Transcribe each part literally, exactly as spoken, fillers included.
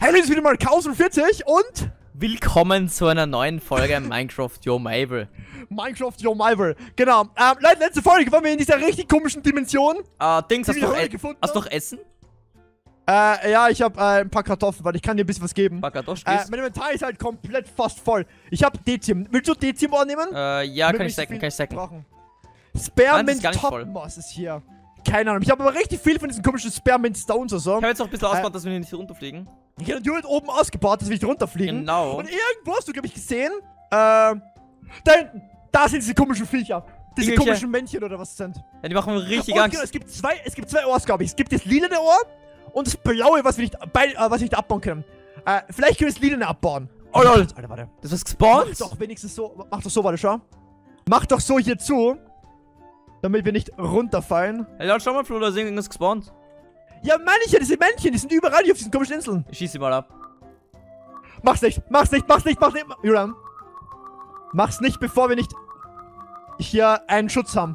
Hallo, jetzt wieder mal Chaos vierzig und willkommen zu einer neuen Folge Minecraft Yo Mabel. Minecraft Yo Mabel, genau. Ähm, Leute, letzte Folge waren wir in dieser richtig komischen Dimension. Äh, Dings, hast du noch, e gefunden hast noch Essen? Äh, ja, ich habe äh, ein paar Kartoffeln, weil ich kann dir ein bisschen was geben. Ein paar Kartoffeln? Äh, mein Inventar ist halt komplett fast voll. Ich habe Dezium. Willst du Dezium annehmen? Äh, ja, Damit kann wir ich stacken, so kann ich stacken. brauchen. Spearmint Nein, Topmoss ist hier. Keine Ahnung. Ich habe aber richtig viel von diesen komischen Spearmint Stones oder so. Ich habe jetzt noch ein bisschen äh, ausgebaut, dass wir nicht runterfliegen. Ich habe natürlich oben ausgebaut, dass wir nicht runterfliegen. Genau. Und irgendwo hast du, glaube ich, gesehen, äh, da hinten, da sind diese komischen Viecher. Diese Irgendwelche- komischen Männchen oder was es sind. Ja, die machen mir richtig Und Angst. genau, es gibt zwei, es gibt zwei Ohrs, glaube ich. Es gibt das lilane Ohr und das blaue, was wir nicht, bei, äh, was wir nicht abbauen können. Äh, vielleicht können wir das lilane abbauen. Oh lol. Alter, warte. Das ist Mach gespawnt? doch wenigstens so, mach doch so, warte, schau. Mach doch so hier zu, damit wir nicht runterfallen. Hey, Leute, schau mal, Flo, da ist irgendwas gespawnt. Ja, manche, diese Männchen, die sind überall hier auf diesen komischen Inseln. Ich schieße sie mal ab. Mach's nicht, mach's nicht, mach's nicht, mach's nicht. Julian. Mach's nicht, bevor wir nicht hier einen Schutz haben.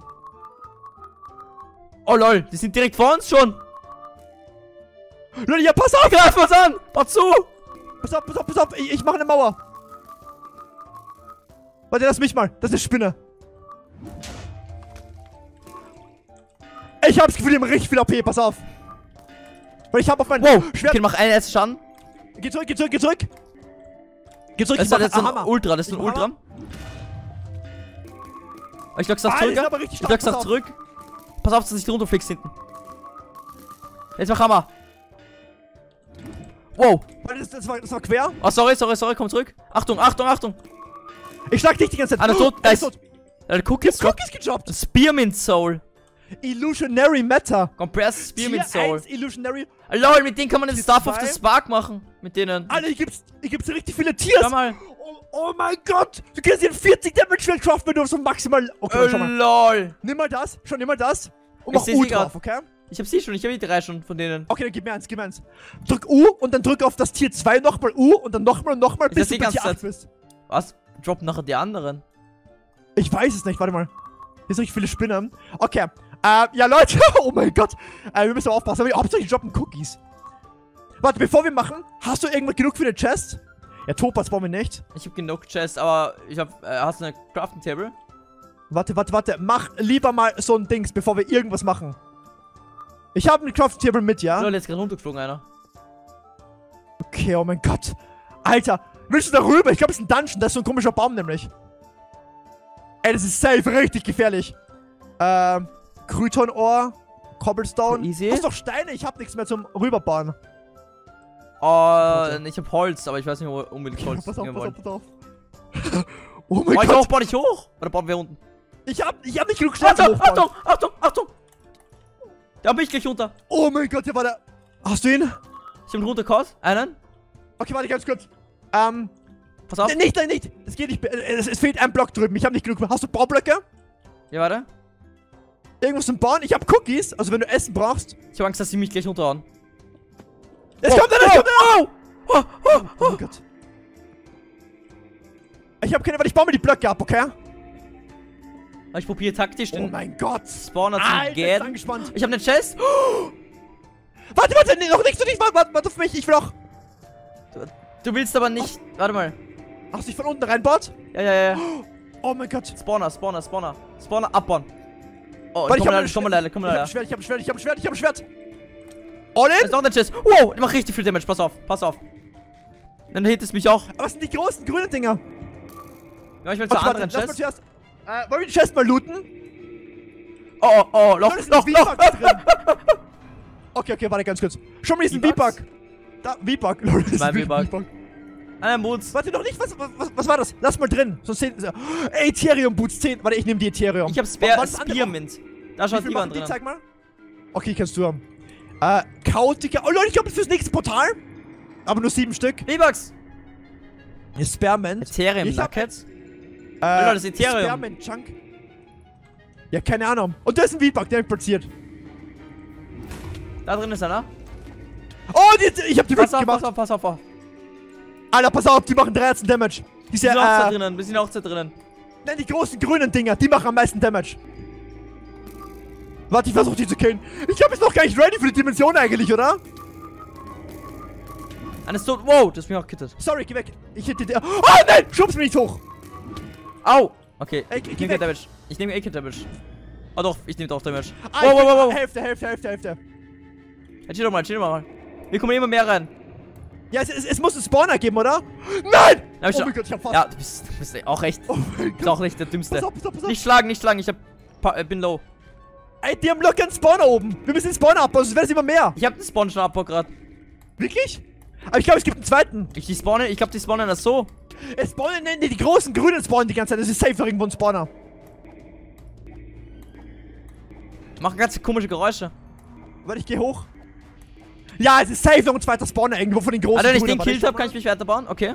Oh lol, die sind direkt vor uns schon. Leute, ja, pass auf! Greif uns an! Pass zu! Pass auf, pass auf, pass auf, ich, ich mache eine Mauer. Warte, lass mich mal, das ist eine Spinne. Ich hab's Gefühl, die haben richtig viel A P, pass auf. Weil ich hab auf mein Wow, Schwert... okay, mach einen ersten Schaden. Geh zurück, geh zurück, geh zurück. Geh zurück, Das ich mach ist jetzt ein einen Hammer. Ultra, das ist Ich ein mach Ultra. Hammer. Ich lock's auch Ah, die zurück. sind ja? aber richtig Ich stark, lock's pass auch auf. zurück. Pass auf, dass du nicht runterfliegst hinten. Jetzt mach Hammer. Wow. Warte, das, das, war, das war quer. Oh, sorry, sorry, sorry, komm zurück. Achtung, Achtung, Achtung. Ich schlag dich die ganze Zeit. Einer tot, Einer nice. tot. Der Cookies drop. Cookies gejobbt. Spearmint Soul. Illusionary Matter. Compressed Spearmint Tier Soul. eins Illusionary. Lol, mit denen kann man den Tier Stuff of zwei. the Spark machen. Mit denen. Alter, hier gibt's, hier gibt's richtig viele Tiers. Schau mal. Oh, oh mein Gott. Du kannst hier vierzig Damage Schwert craften, wenn du so maximal... Okay, Äh, schau mal. lol. Nimm mal das. Schon, nimm mal das. Und Ich mach seh U sie grad. drauf, okay? Ich hab sie schon, ich hab die drei schon von denen. Okay, dann gib mir eins, gib mir eins. Drück U und dann drück auf das Tier zwei nochmal U und dann nochmal und nochmal, Ich bis seh du bei die Tier ganze acht bist. Was? Droppen nachher die anderen. Ich weiß es nicht, warte mal. Hier sind richtig viele Spinnen. Okay. Äh, ja Leute, oh mein Gott. Äh, wir müssen aufpassen, aber hauptsächlich droppen Cookies. Warte, bevor wir machen, hast du irgendwas genug für eine Chest? Ja, Topaz brauchen wir nicht. Ich hab genug Chests, aber ich hab. Äh, hast du eine Crafting Table? Warte, warte, warte. Mach lieber mal so ein Dings, bevor wir irgendwas machen. Ich habe einen Craft Table mit, ja? Lol, jetzt gerade runtergeflogen einer. Okay, oh mein Gott. Alter, willst du da rüber? Ich glaube, es ist ein Dungeon. Da ist so ein komischer Baum nämlich. Ey, das ist safe richtig gefährlich. Ähm, Krytonohr, Cobblestone. Easy. Hast doch Steine? Ich habe nichts mehr zum Rüberbauen. Oh, ich hab Holz, aber ich weiß nicht, wo wir unbedingt Holz Pass auf, nehmen pass wollen. auf, pass auf. Oh mein Bau ich Gott. hoch, bau ich hoch? Oder bauen wir unten? Ich hab, ich hab nicht genug Steine zum Achtung, Hochbauen. Achtung, Achtung, Achtung! Da bin ich gleich runter. Oh mein Gott, hier war der... Hast du ihn? Ich hab ihn runtergehauen. Einen. Okay, warte ganz kurz. Ähm, Pass auf. nee, nicht, nein, nicht. Das geht nicht. Es, es fehlt ein Block drüben. Ich habe nicht genug. Hast du Baublöcke? Ja, warte. Irgendwas zum Bauen? Ich habe Cookies. Also wenn du Essen brauchst. Ich hab Angst, dass sie mich gleich runterhauen. Es Oh, kommt einer, es oh, kommt einer! oh, oh, oh, Oh mein Gott. Ich habe keine, weil ich baue mir die Blöcke ab, okay? Ich probiere taktisch Oh den mein Gott. Spawner zu Alter, ich bin gehen. angespannt. Ich hab eine Chest. Warte, warte, nee, noch nicht, noch nicht, warte, warte, warte auf mich, ich will auch. Du willst aber nicht. Warte mal. Hast du dich von unten reinbaut? Ja, ja, ja. Oh mein Gott. Spawner, Spawner, Spawner. Spawner abbauen. Oh, Warte, ich komm hab leider, ich komm leider, komm Ich hab ein leider. Schwert, ich hab ein Schwert, ich hab ein Schwert, ich hab ein Schwert. All Da in? ist noch eine Chest. Wow, die macht richtig viel Damage. Pass auf, pass auf. Dann hittet mich auch. Was sind die großen grünen Dinger? Ja, ich will zur Warte, anderen warte, lass mal Chest. zuerst. Äh, wollen wir die Chest mal looten? Oh, oh, oh, Loch, Da ist ein Loch, Loch. V-Bug drin. Okay, okay, warte ganz kurz. Schau mal, hier ist ein V-Bugs? V-Bug. Da, V-Bug. Lol, das ist Mein ein V-Bug. Einen Boots. Warte noch nicht, was, was, was war das? Lass mal drin. Sonst sehen so. Ethereum Boots zehn. Warte, ich nehme die Ethereum. Ich hab Was Spear, das andere? Spearmint. Da Wie schaut viel niemand machen die? drin. Zeig mal. Okay, kannst du haben. Äh, Chaotica. Oh Leute, ich glaube, das ist fürs nächste Portal. Aber nur sieben Stück. V-Bucks. Spearmint. Ethereum Ich hab- Nuggets. Äh, Leute, das ist Ethereum. Spearmint Chunk. Ja, keine Ahnung. Und da ist ein V-Bug, der mich platziert. Da drin ist einer. Oh, die, ich hab die Pass Witz auf, gemacht. pass auf, pass auf, pass auf. Alter, pass auf, die machen dreizehn Damage. Wir Diese, sind auch da äh, drinnen, wir sind auch da drinnen. nein, die großen grünen Dinger, die machen am meisten Damage. Warte, ich versuche die zu killen. Ich glaube, ist noch gar nicht ready für die Dimension eigentlich, oder? Einer ist tot. Wow, das ist mir auch gekittet. Sorry, geh weg. Ich hätte dir. Oh nein! Schub's mich nicht hoch! Au! Okay, Ey, ich geh nehme weg. kein Damage. Ich nehme eh kein Damage. Oh doch, ich nehme doch Damage. Ah, wow, ich wow, bin- wow, wow. Hälfte, Hälfte, Hälfte, Hälfte. Jetzt chill doch mal, chill doch mal. Wir kommen immer mehr rein. Ja, es, es, es muss einen Spawner geben, oder? Nein! Hab ich Oh schon- mein Gott, ich hab fast. Ja, du bist, du bist auch echt. Oh mein Du bist Gott. auch nicht der Dümmste. Pass auf, pass auf, pass auf. Nicht schlagen, nicht schlagen. Ich hab, pa- äh, bin low. Ey, die haben locker einen Spawner oben. Wir müssen den Spawner abbauen, sonst werden es immer mehr. Ich hab den Spawn schon abgebaut gerade. Wirklich? Aber ich glaube, es gibt einen zweiten. Ich die spawnen, ich glaube die spawnen das so. Es spawnen, nennen die, die großen grünen spawnen die ganze Zeit. Das ist safe noch irgendwo ein Spawner. Machen ganz komische Geräusche. Warte, ich geh hoch. Ja, es ist safe noch ein zweiter Spawner irgendwo von den großen Alter, wenn ich grünen. den Warte, killt schau hab, kann ich mich weiterbauen. Okay.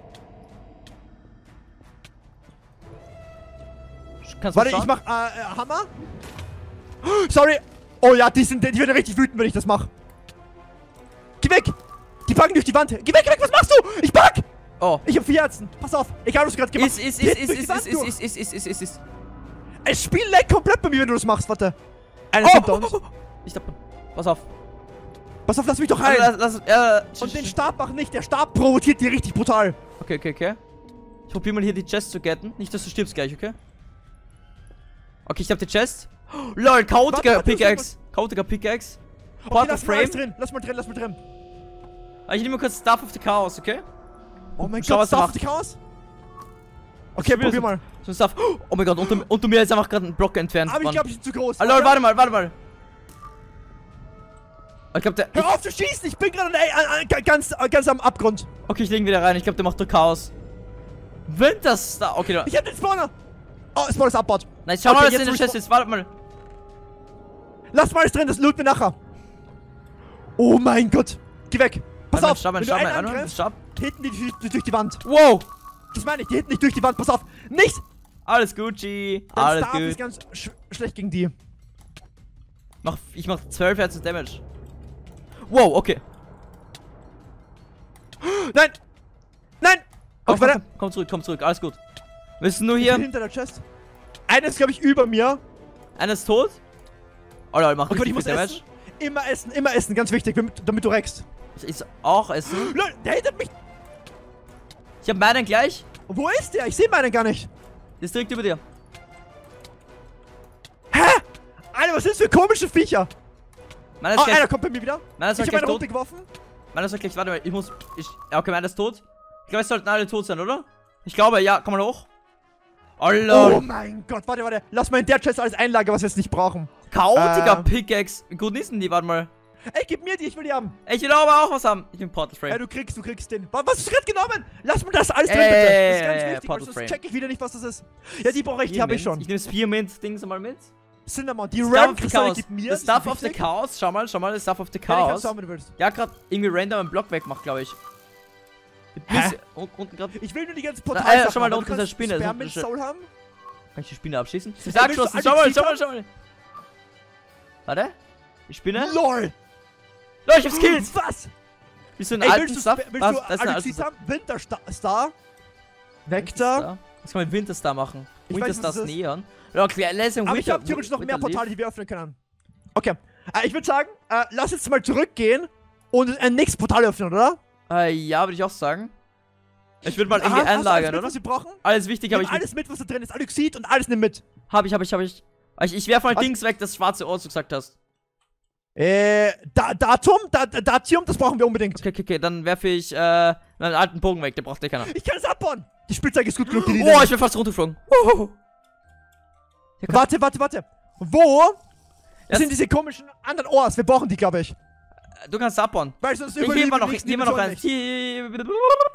Kannst du Warte, schauen? ich mach äh, äh, Hammer. Sorry. Oh ja, die sind, die werden richtig wütend, wenn ich das mache. Geh weg. Die packen durch die Wand. Geh weg, geh weg, was machst du? Ich pack. Oh. Ich hab vier Herzen. Pass auf. Egal, was du gerade gemacht Ist, ist, Die ist, hätten ist, durch die ist, Wand ist, ist, durch. ist, ist, ist, ist, ist, ist. Es Spiel leckt komplett bei mir, wenn du das machst. Warte. Einer Oh, hinter oh, uns. oh, oh. Ich hab. Pass auf. Pass auf, lass mich doch Alter, rein. lass, lass, äh, Und den Stab mach nicht. Der Stab provoziert die richtig brutal. Okay, okay, okay. Ich probier mal hier die Chest zu getten. Nicht, dass du stirbst gleich, okay? Okay, ich hab die Chest. Oh, lol, chaotiger Warte, warte, Pickaxe. Chaotiger Pickaxe. Okay, Portal lass mal alles Frame. drin. Lass mal drin, lass mal drin. Ah, ich nehme mal kurz Stuff of the Chaos, okay? Oh mein Schau, Gott, was er Stuff macht. the Chaos. Okay, Ich will probier so- mal. So Stuff. Oh mein Gott, unter, unter mir ist einfach gerade ein Block entfernt. Aber ich Mann. glaube, ich bin zu groß. Ah, lol, warte mal, warte mal. Oh, ich glaube, der. Hör auf zu schießen, ich bin gerade an- an- an- ganz, ganz am Abgrund. Okay, ich lege ihn wieder rein. Ich glaube, der macht doch Chaos. Winterstar. Okay, da. Ich hab den Spawner. Oh, Spawner ist abbaut. Nice, schau Okay, mal, was jetzt in der muss Chest ich- ist. Warte mal. Lass mal alles drin, das loot mir nachher. Oh mein Gott. Geh weg. Pass Warte mal, auf, Stopp, wenn du stopp, einen warte mal, angreifst, stopp. hitten die durch, durch die Wand. Wow. Das meine ich, die hitten nicht durch die Wand. Pass auf. Nicht! Alles Gucci. Dein Alles Stab ist gut. ganz sch schlecht gegen die. Mach, ich mach zwölf Herzen Damage. Wow, okay. Nein! Nein! Komm, Okay, komm, warte. komm, komm zurück, komm zurück. Alles gut. Wir müssen nur Ich bin hier. hinter der Chest. Einer ist, glaube ich, über mir. Einer ist tot. Oh Lol, mach Okay, richtig ich muss viel Damage. essen. Immer essen, immer essen. Ganz wichtig, damit, damit du reckst. Ich ist auch essen. Lol, der hittet mich. Ich hab meinen gleich. Wo ist der? Ich sehe meinen gar nicht. Der ist direkt über dir. Hä? Alter, was sind das für komische Viecher? Meiner Oh, ist gleich. einer kommt bei mir wieder. Meiner ist Ich gleich habe einen tot. runtergeworfen. Meiner ist gleich. Warte mal, ich muss. Ich. Ja, okay, meiner ist tot. Ich glaube, es sollten alle tot sein, oder? Ich glaube, ja. Komm mal hoch. Oh Oh lol. mein Gott, warte, warte. Lass mal in der Chest alles einlagern, was wir jetzt nicht brauchen. Chaotiger Äh. Pickaxe. Wie gut ist denn die? Warte mal. Ey, gib mir die, ich will die haben. Ich will aber auch was haben. Ich bin Portal Ja, Frame. du kriegst, du kriegst den. Was hast du gerade genommen? Lass mir das alles drin, Ey, bitte. Das ist ey, ganz ey, wichtig, weil Portal sonst Frame. check ich wieder nicht, was das ist. Ja, die brauche ich, die habe ich schon. Ich nehme Spearmint-Dings mal mit. Cinnamon, die Stuff Ram of the Kristalle Chaos. gib mir. The die Stuff sind of the wichtig. Chaos. Schau mal, schau mal. The Stuff of the Ja, die kannst Chaos. du haben, wenn du willst. Ja, gerade irgendwie random einen Block wegmacht, glaube ich. Hä? Und, unten gerade. Ich will nur die ganzen Na, Portale. äh, schau mal, da unten ist eine Spinne, ist Spermint unten Soul haben. Kann ich die Spinne abschießen? Ich Ey, sag willst du schon, alle schau mal, Cheat schau mal, haben? schau mal. Warte. Die Spinne? LOL. Lol, ich hab's killt. Was? Bist du ein Ey, alten willst du, Stuff? willst Was? du Das ist ein alten Alexis Stuff. haben? Winterstar? Vector? Was kann man mit Winterstar machen? Ich weiß, Winterstar was ist das ist. Neon. Ja, okay, Lesung Aber ich Winter. habe theoretisch noch mehr Winter Portale, die wir öffnen können. Okay. Äh, ich würde sagen, äh, lass jetzt mal zurückgehen und ein nächstes Portal öffnen, oder? Äh, ja, würde ich auch sagen. Ich würde mal Aha, irgendwie hast du alles einlagern, mit, oder? was wir brauchen? Alles wichtig habe Nimm ich. alles mit, was da drin ist. Aluxid und alles nimm mit. Hab ich, hab ich, hab ich. Ich, ich werf mal Was? Dings weg, das schwarze Ohr, was du gesagt hast. Äh, da Datum? Da Datium, das brauchen wir unbedingt. Okay, okay, okay, dann werfe ich äh, einen alten Bogen weg, den braucht eh keiner. Ich kann es abbauen. Die Spielzeug ist gut genug, die Oh, ich bin fast runtergeflogen. Uhuhu. Warte, warte, warte. Wo Ja, sind diese komischen anderen Ohrs? Wir brauchen die, glaube ich. Du kannst abbauen. Weil sonst Ich nehme überleben mal wir noch, die ich nächsten nehme mal noch Dimensionen eins. nicht.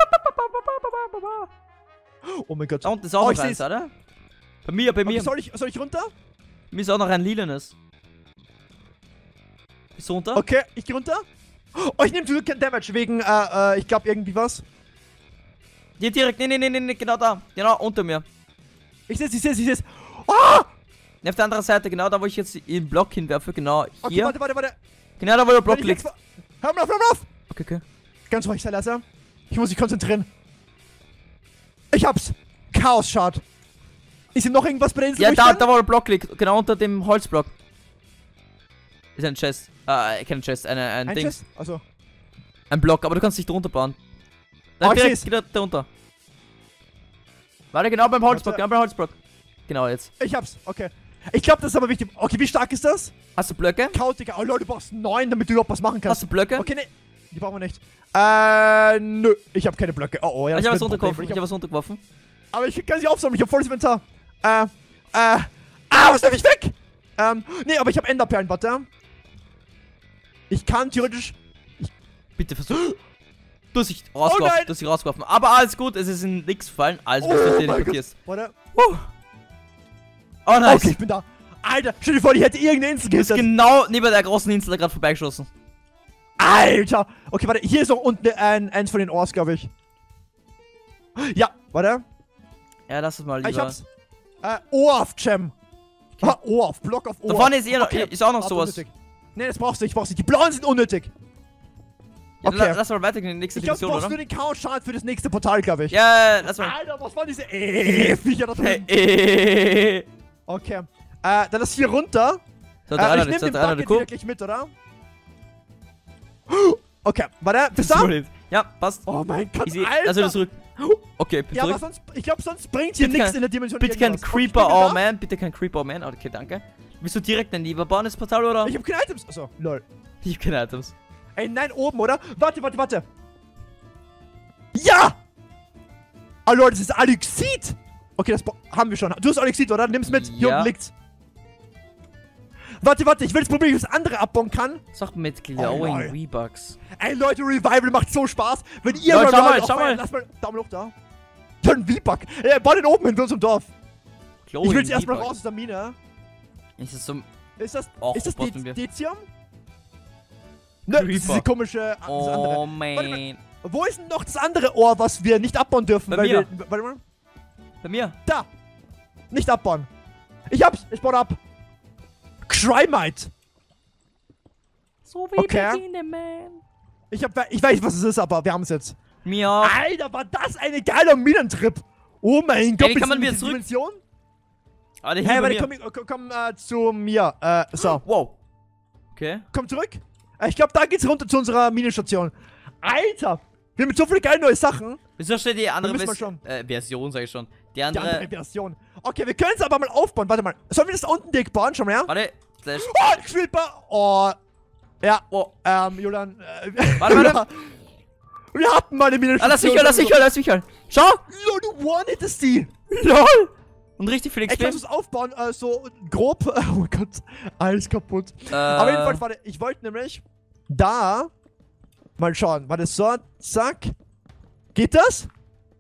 Hier. Oh mein Gott. Da unten ist auch Oh, noch ich eins, seh's. oder? Bei mir, bei Okay, mir. soll, ich, soll ich runter? Mir ist auch noch ein lilanes. Bist du runter? Okay, ich geh runter. Oh, ich nehme zum Glück kein Damage wegen, äh, äh, ich glaube irgendwie was. Hier direkt, nee, nee, nee, nee, genau da. Genau, unter mir. Ich seh's, ich seh's, ich seh's. Ah! Nee, auf der anderen Seite, genau da, wo ich jetzt den Block hinwerfe, genau Okay, hier. warte, warte, warte. Genau da, wo der Block Wenn ich liegt. jetzt ver- Hör mal auf, hör mal auf! Okay, okay. Ganz ruhig, sei leise. Ich muss mich konzentrieren. Ich hab's. Chaos Shard. Ist hier noch irgendwas bei der Insel? Ja, wo ich da, bin? da, wo der Block liegt. Genau unter dem Holzblock. Ist ein Chest. Äh, kein Chest, eine, ein, Ein Ding. Chest? Also. Ein Block, aber du kannst nicht drunter bauen. Ah, Nein, ich direkt, seh's. direkt darunter. Warte, genau beim Holzblock, Warte. genau beim Holzblock. Genau jetzt. Ich hab's, okay. Ich glaube, das ist aber wichtig. Okay, wie stark ist das? Hast du Blöcke? Chaotica. Oh Leute, du brauchst neun, damit du überhaupt was machen kannst. Hast du Blöcke? Okay, ne. Die brauchen wir nicht. Äh, nö. Ich habe keine Blöcke. Oh, oh, ja. ich das habe was wird ein Problem. runtergeworfen. Ich Ich habe hab, was runtergeworfen. aber ich kann sie aufsammeln. Ich habe volles Inventar. Äh, äh. Ah, was darf ich weg? Ähm, nee, aber ich habe Enderperlen, warte. Ich kann theoretisch. Bitte versuch. Du hast dich rausgeworfen. nein. Du hast dich rausgeworfen. Aber alles gut, es ist in nichts gefallen. Also, bis Oh du mein teleportierst. Warte. Uh. Oh, nice. Okay, ich bin da. Alter, stell dir vor, die hätte irgendeine Insel Du bist gehittet. genau neben der großen Insel da gerade vorbeigeschossen. Alter. Okay, warte. Hier ist noch unten ein, eins von den Ohrs, glaube ich. Ja, warte. Ja, lass es mal Ich lieber. hab's. Äh, Ohr auf Gem. Okay. Ah, Ohr auf, Block auf Ohr. Da vorne ist, eh noch, Okay. ist auch noch Ah, sowas. unnötig. Nee, das brauchst du nicht, brauchst du nicht. Die blauen sind unnötig. Ja, Okay. la- lass mal weitergehen in die nächste Ich glaube, du Division, brauchst oder? nur den Chaos-Schaden für das nächste Portal, glaube ich. Ja, ja, lass mal. Alter, was waren diese äh, Viecher da Hey, drin? äh. Okay. Äh, dann ist hier runter. So, Äh, der ich eine, nehme der den eine, Bucket der wieder gleich mit, oder? Okay, warte, bist Kuh. du? Ja, passt. Oh mein Gott, Ich seh, Alter. also zurück. Okay, bin ja, aber zurück. sonst, ich glaube, sonst bringt hier Bitte nichts kein- in der Dimension Bitte kein irgendwas. Okay, ich Creeper, bin oh da. man. Bitte kein Creeper, oh man. Okay, danke. Willst du direkt ein Lieber bauen, das Portal, oder? Ich hab keine Items. Achso, lol. Ich hab keine Items. Ey, nein, oben, oder? Warte, warte, warte. Ja! Ah, Leute, das ist Alexit. Okay, das haben wir schon. Du hast Alexit, oder? Nimm's mit. Hier Ja. unten liegt's. Warte, warte, ich will jetzt probieren, wie ich das andere abbauen kann. Sag mit Oh, Glowing lol. V-Bucks. Ey, Leute, Revival macht so Spaß. Wenn ihr Leute, schau Revival mal, auch schau feiert, mal. Lass mal Daumen hoch da. Ja, ein V-Buck. Ey, bau den oben hin, bei uns im Dorf. Glowing Ich will jetzt erstmal V-Bucks. raus aus der Mine. Ist das so... Ist das, Och, ist das was De denn wir? Dezium? Ne, das ist diese Creeper. komische, das andere. Oh, Warte mal. man. Wo ist denn noch das andere Ohr, was wir nicht abbauen dürfen? Bei weil mir. Wir, warte mal. Bei mir. Da! Nicht abbauen. Ich hab's, ich baue ab. Crymite. So wie Okay. Begine, man. Ich hab, ich weiß, was es ist, aber wir haben es jetzt. Mir auch. Alter, war das ein geiler Minentrip. Oh mein Gott, wie bist kann man du in wieder dieser zurück? Dimension? Ah, der Hey, hier bei warte, mir. komm, komm, komm äh, zu mir. Äh, so. Wow. Okay. Komm zurück. Äh, ich glaube, da geht's runter zu unserer Minenstation. Alter, wir haben so viele geile neue Sachen. Wieso steht die andere müssen wir Vers schon. äh, Version, sag ich schon. Die Die andere... andere Version. Okay, wir können es aber mal aufbauen. Warte mal. Sollen wir das da unten dick bauen? Schon mal, ja? Warte. Slash. Oh, Creeper. Oh. Ja. Oh. Ähm, Julian. Äh, Warte, warte. Wir hatten mal eine Ah, Minenstation. lass mich hören, lass mich hören, lass mich hören. Schau. Lol, du one-hittest die. LOL. Und richtig viel Ey, X P. kannst du es aufbauen? Äh, so grob. Oh Gott. Alles kaputt. Äh, Aber jedenfalls, warte. Ich wollte nämlich da mal schauen. Warte, so. Zack. Geht das?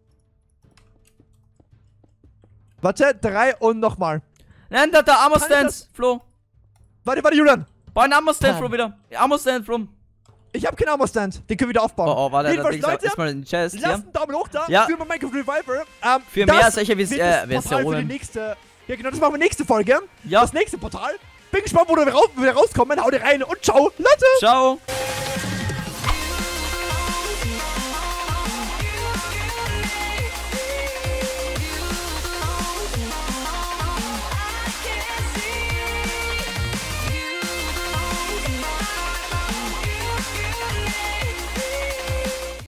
Warte, drei und nochmal. Nein, da, da, Armor Kann ich Stands, Flo. Warte, warte, Julian. Bau einen Armor Stand, Bam. Flo, wieder. Armor Stand, Flo. Ich habe keinen Armor-Stand. Den können wir wieder aufbauen. Oh, oh, warte, da Jedenfalls, Ding Leute, ist mal in den Chest lasst hier. einen Daumen hoch da Ja. für mein Minecraft Revival. Ähm, Für das mehr solcher Vis wird äh, das Portal für die Versionen. nächste. Ja, genau, das machen wir nächste Folge. Ja. Das nächste Portal. Bin gespannt, wo wir raus, wo wir rauskommen. Haut rein und ciao, Leute. Ciao.